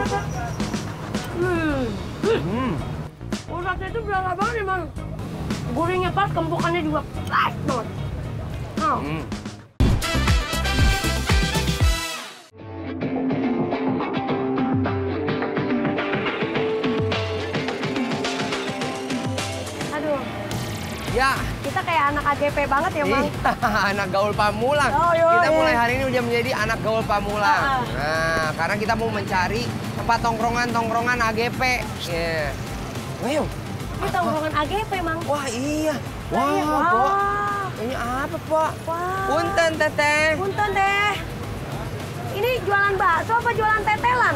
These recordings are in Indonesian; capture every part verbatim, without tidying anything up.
Hmm. Hmm. Uratnya itu berasa banget emang. Gurihnya pas, kempukannya juga pas banget. Oh. Hmm. Aduh, Ya, kita kayak anak A G P banget ya, Mang. iya, anak gaul Pamulang. Oh, iya, Kita iya. mulai hari ini udah menjadi anak gaul Pamulang. Ah, ah. Nah, karena kita mau mencari tempat tongkrongan-tongkrongan A G P. Iya. Wow. Ini tongkrongan A G P, Mang. Wah, iya. Wah, Iya, Pak. wah. Ini apa, Pak? Wah. Punten, Teteh. Punten deh. Ini jualan bakso apa jualan tetelan?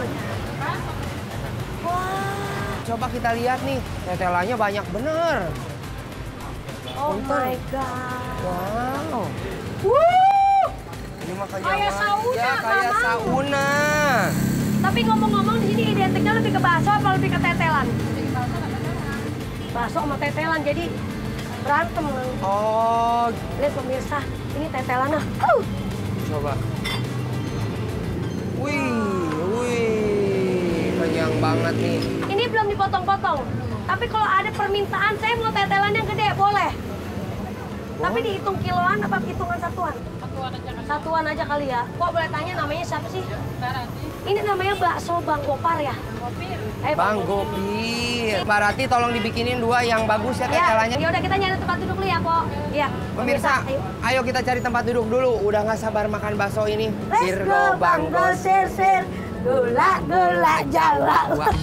Wah. Coba kita lihat nih, tetelannya banyak bener. Oh Punten. my God. Wow. Wuh. Ini makanya Kayak sauna, ya, kayak Mamang. sauna. Tapi ngomong-ngomong di sini identiknya lebih ke bakso apa lebih ke tetelan? Bakso sama tetelan, jadi berantem. Mang. Oh, Lihat pemirsa, ini tetelannya. Uh. coba. Wih, wih, kenyang banget nih. Ini belum dipotong-potong. Tapi kalau ada permintaan, saya mau tetelan yang gede, boleh. Tapi dihitung kiloan apa hitungan satuan? Satuan aja. Satuan aja kali ya. Kok boleh tanya namanya siapa sih? Ini namanya bakso Bang Gopar ya? Gopir. Eh, Bang Gopir. Mbak Rati tolong dibikinin dua yang bagus ya Ya, tetelannya. ya udah kita nyari tempat duduk dulu ya, Po. Iya. Pemirsa, ayo. ayo kita cari tempat duduk dulu. Udah nggak sabar makan bakso ini. Let's Sirgo, go, Bang Go, sir, sir. Gula, gula, Jawa. Wah.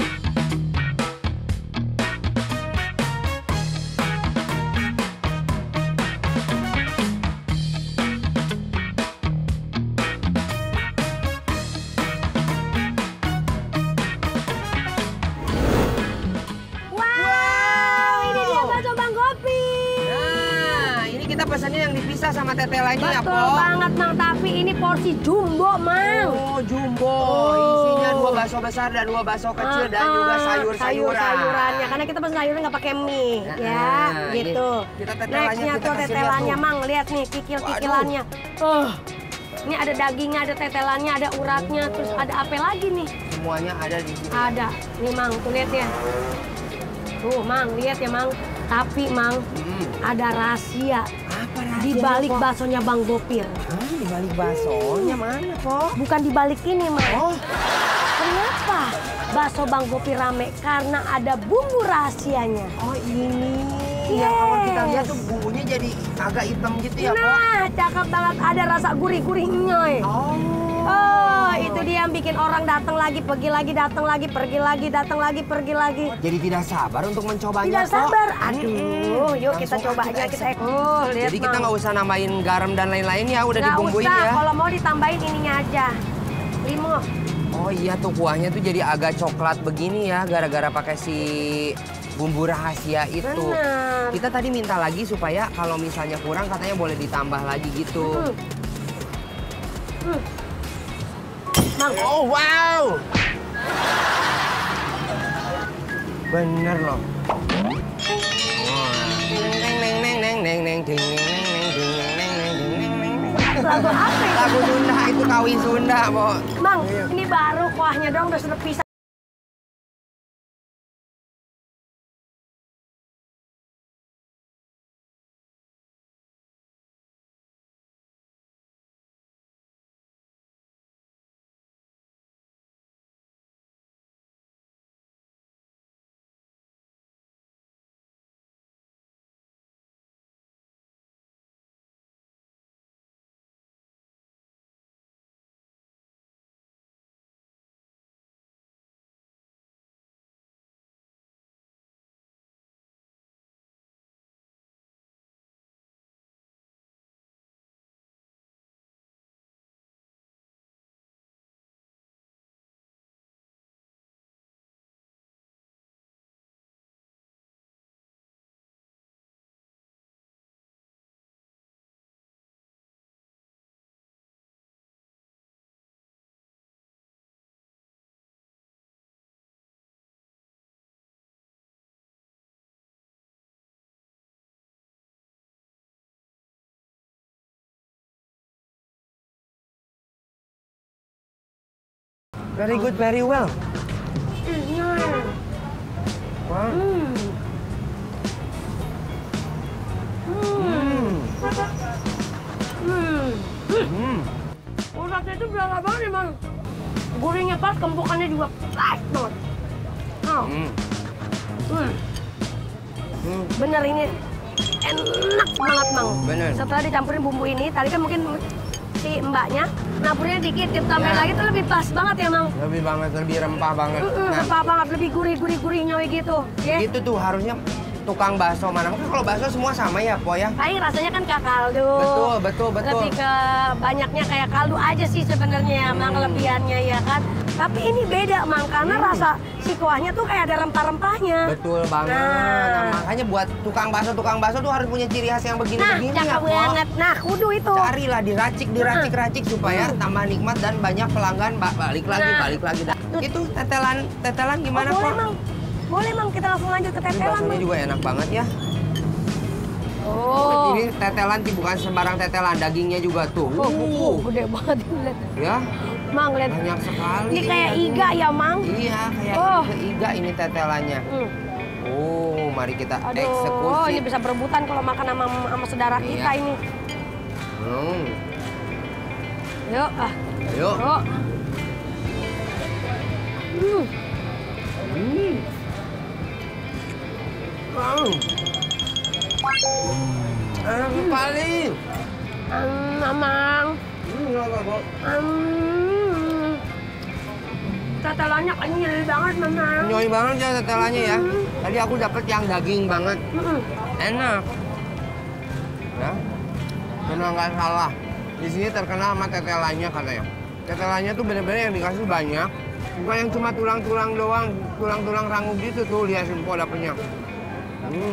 Wow, ini dia bakso Bang Gopir. Nah, ini kita pesannya yang dipisah sama tetelannya ya, Betul Po. banget, Mang. Tapi ini porsi jumbo, Mang. Oh, jumbo. Oh. Isinya dua bakso besar dan dua bakso kecil dan Ah, juga ah, sayur-sayuran. sayur-sayurannya, karena kita pesen sayurnya nggak pakai mie, Nah, ya, ini gitu. kita tetelannya Nextnya kita tuh kasih lihat tetelannya, tuh. Mang, lihat nih kikil-kikilannya. Uh, ini ada dagingnya, ada tetelannya, ada uratnya, terus ada apa lagi nih? Semuanya ada di sini. Ada, nih Mang, tuh lihat ya. Tuh, Mang, lihat ya, Mang. Tapi, Mang, Hmm. ada rahasia Apa di rahasianya, balik Po? baksonya Bang Gopir. Hah, di balik baksonya mana, Po? Bukan di balik ini, Mang. Oh, Kenapa bakso Bang Gopir rame? Karena ada bumbu rahasianya. oh ini. Yes. Yang kalau kita lihat tuh bumbunya jadi agak hitam gitu ya, Po? Nah, cakep banget. Ada rasa gurih-gurihnya. Oh. Oh, itu dia yang bikin orang datang lagi, pergi lagi, datang lagi, pergi lagi, datang lagi, pergi lagi. Jadi tidak sabar untuk mencobanya, Tidak Po. sabar. Aduh, Mm-mm. yuk kita Langsung coba kita aja. Kita, eksekusi. oh, lihat Jadi kita Mang. nggak usah nambahin garam dan lain-lain ya, udah Nggak dibumbuin usah, ya. kalau mau ditambahin ininya aja. Limo. Oh iya tuh kuahnya tuh jadi agak coklat begini ya, gara-gara pakai si bumbu rahasia itu. Benar. Kita tadi minta lagi supaya kalau misalnya kurang katanya boleh ditambah lagi gitu. Hmm. Hmm. Mang. Oh wow. Bener loh. Lagu apa itu? Lagu Sunda itu Kawi Sunda, Po. Bang, ini baru kuahnya dong udah sudah pisah. Very good, very well. Hmm. Wow. Hmm. Hmm. Hmm. Hmm. Urapnya itu berasa banget emang. Gurihnya pas, kempukannya juga pas banget. Oh. Hmm. Hmm. Hmm. Bener ini enak banget, Mang. Bener. Setelah dicampurin bumbu ini, tadi kan mungkin si mbaknya naburnya dikit, ditambahin Ya. lagi tuh lebih pas banget ya, Mang. Lebih banget, lebih rempah banget. Mm-mm, Nah, rempah banget, lebih gurih-gurih-gurih nyawa gitu. Ya. itu tuh harusnya tukang bakso mana? Kan kalau bakso semua sama ya, Po ya? Paling rasanya kan kayak kaldu. Betul, betul, betul. Lebih ke banyaknya kayak kaldu aja sih sebenarnya, Mang, Hmm. kelebihannya ya kan. Tapi ini beda, Mang, karena Hmm. rasa si kuahnya tuh kayak ada rempah-rempahnya. Betul banget. Nah. Nah, makanya buat tukang bakso, tukang bakso tuh harus punya ciri khas yang Nah, begini-begini ya, cakep Po. banget. Nah, kudu itu. Carilah, diracik, diracik, racik supaya tambah nikmat dan banyak pelanggan ba- balik lagi, Nah. balik lagi. Nah, itu tetelan, tetelan gimana, Oh, boleh, Po? Mang. Boleh, Mang. Kita langsung lanjut ke Ini tetelan, baksonya Mang. juga enak banget ya. Oh. Ini tetelan sih bukan sembarang tetelan, dagingnya juga tuh. Oh, Uh, oh, gede banget lihat. ya, Mang, lihat. banyak sekali. Ini kayak dagingnya. iga ya, Mang. Iya, kayak Oh. iga ini tetelannya. Hmm. Oh, mari kita Aduh, eksekusi. ini bisa berebutan kalau makan sama, sama saudara Iya. kita ini. Hmm. Yuk, ah. Yuk. Yuk. Hmm. Hmm. Wow. Enak sekali. Hmm, Mamang. Hmm, nggak apa-apa. Hmm. Tetelannya kenyal banget, Mamang. Nyoy banget ya tetelannya ya. Hmm. Tadi aku dapet yang daging banget. Hmm. Enak. Ya. Benar nggak salah. Di sini terkenal sama tetelannya katanya. Tetelannya tuh bener-bener yang dikasih banyak. Bukan yang cuma tulang-tulang doang, tulang-tulang rangu gitu tuh, lihat sempo dapetnya. Hmm.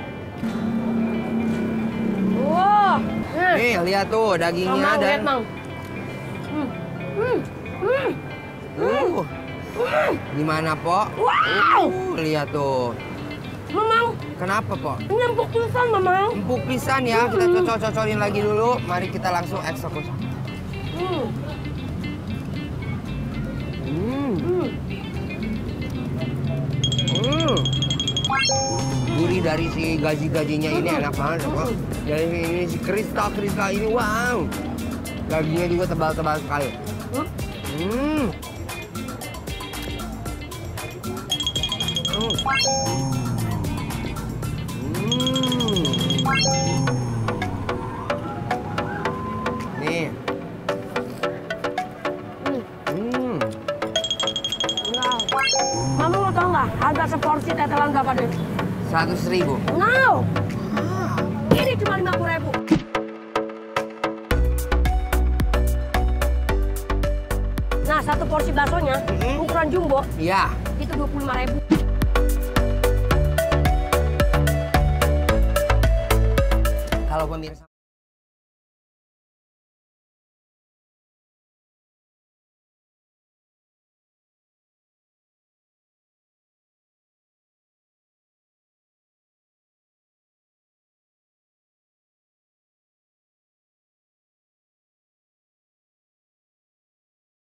Wah. Nah. Nih, lihat tuh dagingnya Mamang, lihat, dan Mang. Hmm. Hmm. Hmm. uh. Gimana, Po? Wow. Uh, lihat tuh. Mamang, Kenapa, Po? ini empuk pisan, Mamang. Empuk pisan ya. Kita Hmm. cocok-cocokin lagi dulu. Mari kita langsung eksekusi. Hmm. Hmm. Hmm. Hmm. Gurih dari si gaji-gajinya ini enak banget, Po. Dari ini si kristal-kristal ini, wow. Dagingnya juga tebal-tebal sekali. Hmm. Hmm. Hmm. Nih. Hmm. Hmm. Wow. Mama mau tau nggak harga seporsi tetelan berapa deh? Seratus ribu. No. Ini cuma lima puluh ribu. Nah, satu porsi baksonya Mhm. ukuran jumbo Iya. itu dua puluh lima ribu. Kalau pemirsa